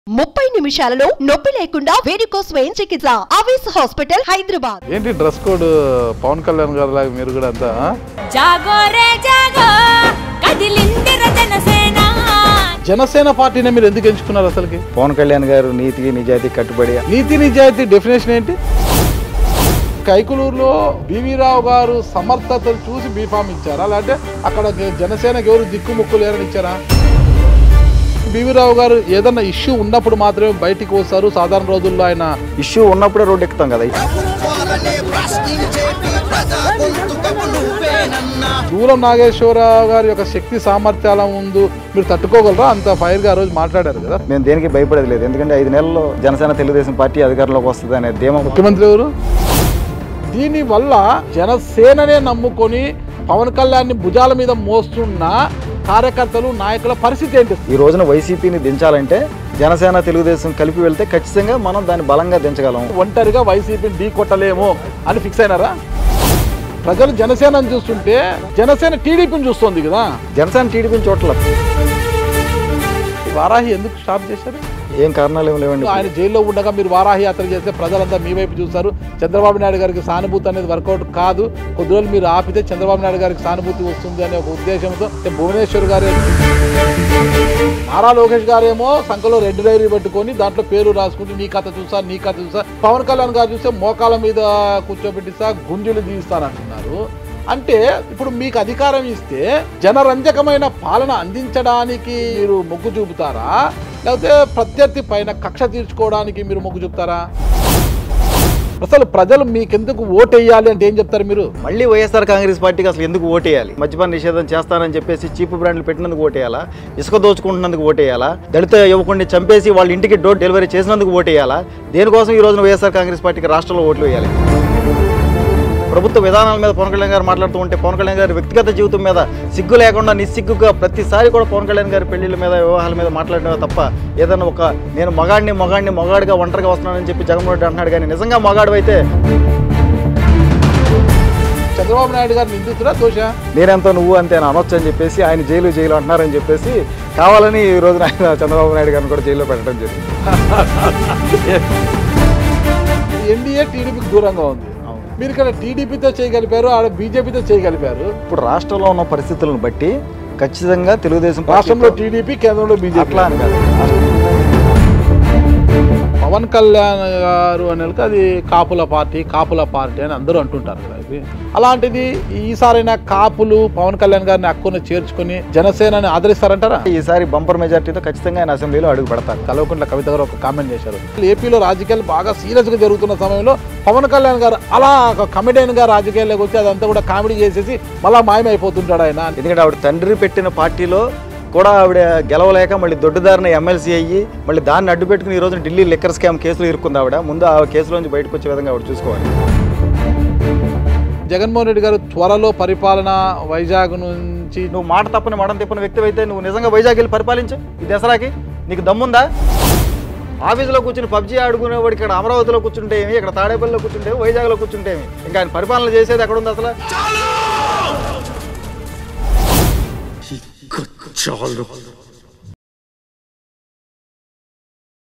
30 నిమిషాలలో నొప్పి లేకుండా వేడికోస్ స్వయం చికిత్స ఆవేశ హాస్పిటల్ హైదరాబాద్. ఏంటి డ్రెస్ కోడ్ పవన్ కళ్యాణ్ గారు లాగా మీరు కూడా అంతా జాగో రే జాగో కదిలిందిర జనసేన. జనసేన పార్టీని మీరు ఎందుకు ఎంచుకున్నారు? అసలుకి పవన్ కళ్యాణ్ గారు నీతికి నిజాయితీ కట్టుబడి. నీతి నిజాయితీ డెఫినేషన్ ఏంటి? కైకులూరులో బివి రావు గారు సమర్థతను చూసి బీఫామ్ ఇచ్చారా, లేదంటే అక్కడ జనసేనకి ఎవరు దిక్కుముక్కు లేరని ఇచ్చారా? బివి రావు గారు ఏదన్నా ఇష్యూ ఉన్నప్పుడు మాత్రమే బయటికి వస్తారు. సాధారణ రోజుల్లో ఆయన ఇష్యూ ఉన్నప్పుడే రోడ్డు ఎక్కుతాం కదా. దూరం నాగేశ్వరరావు గారి యొక్క శక్తి సామర్థ్యాల ముందు మీరు తట్టుకోగలరా? అంత ఫైర్ గా రోజు మాట్లాడారు కదా. మేము దేనికి భయపడేది లేదు, ఎందుకంటే 5 నెలల్లో జనసేన తెలుగుదేశం పార్టీ అధికారంలోకి వస్తుంది అనే ధీమా. ముఖ్యమంత్రి ఎవరు? దీనివల్ల జనసేననే నమ్ముకొని పవన్ కళ్యాణ్ భుజాల మీద మోస్తున్న కార్యకర్తలు నాయకుల పరిస్థితి ఏంటి? ఈ రోజున వైసీపీని దించాలంటే జనసేన తెలుగుదేశం కలిపి వెళ్తే ఖచ్చితంగా మనం దాన్ని బలంగా దించగలం. ఒంటరిగా వైసీపీని ఢీ కొట్టలేము అని ఫిక్స్ అయినారా? ప్రజలు జనసేనని చూస్తుంటే జనసేన టీడీపీని చూస్తుంది కదా. జనసేన టీడీపీని చోట్ల వారాహి ఎందుకు స్టాప్ చేశారు? ఏం కారణాలు ఏమి లేవండి. ఆయన జైల్లో ఉండగా మీరు వారాహి యాత్ర చేస్తే ప్రజలంతా మీ వైపు చూస్తారు. చంద్రబాబు నాయుడు గారికి సానుభూతి అనేది వర్కౌట్ కాదు. కొద్ది రోజులు మీరు ఆపితే చంద్రబాబు నాయుడు గారికి సానుభూతి వస్తుంది అనే ఒక ఉద్దేశంతో భువనేశ్వర్ గారు, నారా లోకేష్ గారేమో సంఖలో రెడ్ డైరీ పెట్టుకొని దాంట్లో పేరు రాసుకుంటూ నీ కథ చూసా నీ కథ చూసా. పవన్ కళ్యాణ్ గారు చూస్తే మోకాల మీద కూర్చోబెట్టిస్తా గుంజులు తీస్తానంటున్నారు. అంటే ఇప్పుడు మీకు అధికారం ఇస్తే జనరంజకమైన పాలన అందించడానికి మీరు మొగ్గు చూపుతారా, లేకపోతే ప్రత్యర్థి పైన కక్ష తీర్చుకోవడానికి మీరు మొగ్గు చూపుతారా? అసలు ప్రజలు మీకెందుకు ఓటు వేయాలి అంటే ఏం చెప్తారు మీరు? మళ్ళీ వైఎస్ఆర్ కాంగ్రెస్ పార్టీకి అసలు ఎందుకు ఓటేయాలి? మద్యపాన నిషేధం చేస్తానని చెప్పేసి చీప్ బ్రాండ్లు పెట్టినందుకు ఓటేయాలా? ఇసుక దోచుకుంటున్నందుకు ఓటేయాలా? దళిత యువకుడిని చంపేసి వాళ్ళ ఇంటికి డోర్ డెలివరీ చేసినందుకు ఓటేయాలా? దేనికోసం ఈ రోజున వైఎస్ఆర్ కాంగ్రెస్ పార్టీకి రాష్ట్రంలో ఓట్లు వేయాలి? ప్రభుత్వ విధానాల మీద పవన్ కళ్యాణ్ గారు మాట్లాడుతూ ఉంటే పవన్ కళ్యాణ్ గారి వ్యక్తిగత జీవితం మీద సిగ్గు లేకుండా నిస్సిగ్గుగా ప్రతిసారి కూడా పవన్ కళ్యాణ్ గారి పెళ్లిళ్ళ మీద వివాహాల మీద మాట్లాడమే తప్ప ఏదన్నా ఒక నేను మగాడిగా ఒంటరిగా వస్తున్నానని చెప్పి జగన్మోహన్ రెడ్డి అంటున్నాడు. కానీ నిజంగా మగాడు అయితే చంద్రబాబు నాయుడు గారు నిందితురా దోష? నేనెంతో నువ్వు అంతే అనొచ్చు అని చెప్పేసి ఆయన జైలు అంటున్నారని చెప్పేసి కావాలని ఈ రోజున ఆయన చంద్రబాబు నాయుడు గారిని కూడా జైల్లో పెట్టడం జరిగింది. ఎన్డీఏ టీడీపీకి దూరంగా ఉంది. మీరు ఇక్కడ టీడీపీతో చేయగలిపారు, ఆడ బీజేపీతో చేయగలిపారు. ఇప్పుడు రాష్ట్రంలో ఉన్న పరిస్థితులను బట్టి ఖచ్చితంగా తెలుగుదేశం రాష్ట్రంలో టీడీపీ, కేంద్రంలో బీజేపీ అట్లా అని కాదు. పవన్ కళ్యాణ్ గారు అనేది అది కాపుల పార్టీ అని అందరూ అంటుంటారు కదా. ఇది అలాంటిది ఈసారైనా కాపులు పవన్ కళ్యాణ్ గారిని హక్కును చేర్చుకుని జనసేనని ఆదరిస్తారంటారా? ఈసారి బంపర్ మెజార్టీతో ఖచ్చితంగా ఆయన అసెంబ్లీలో అడుగు పెడతారు. కల్వకుంట్ల కవిత గారు ఒక కామెంట్ చేశారు, ఏపీలో రాజకీయాలు బాగా సీరియస్ గా జరుగుతున్న సమయంలో పవన్ కళ్యాణ్ గారు అలా కమెడియన్ గా రాజకీయాల్లోకి వచ్చి అదంతా కూడా కామెడీ చేసేసి మళ్ళా మాయమైపోతుంటాడు ఆయన. ఎందుకంటే ఆవిడ తండ్రి పెట్టిన పార్టీలో కూడా ఆవిడ గెలవలేక మళ్ళీ దొడ్డుదారిన ఎమ్మెల్సీ అయ్యి మళ్ళీ దాన్ని అడ్డు పెట్టుకుని ఈ రోజు ఢిల్లీ లిక్కర్ స్కామ్ కేసులో ఇరుక్కుంది ఆవిడ. ముందు ఆ కేసులోంచి బయటకు వచ్చే విధంగా ఆవిడ చూసుకోవాలి. జగన్మోహన్ రెడ్డి గారు త్వరలో పరిపాలన వైజాగ్ నుంచి నువ్వు మాట తప్పని మడం తిప్పని వ్యక్తి అయితే నువ్వు నిజంగా వైజాగ్ వెళ్ళి పరిపాలించు. ఈ దసరాకి నీకు దమ్ముందా? ఆఫీసులో కూర్చుని పబ్జీ ఆడుకునేవాడు ఇక్కడ అమరావతిలో కూర్చుంటే ఏమి, ఇక్కడ తాడేపల్లిలో కూర్చుంటే వైజాగ్లో కూర్చుంటే ఏమి, ఇంకా ఆయన పరిపాలన చేసేది ఎక్కడ ఉంది అసలు?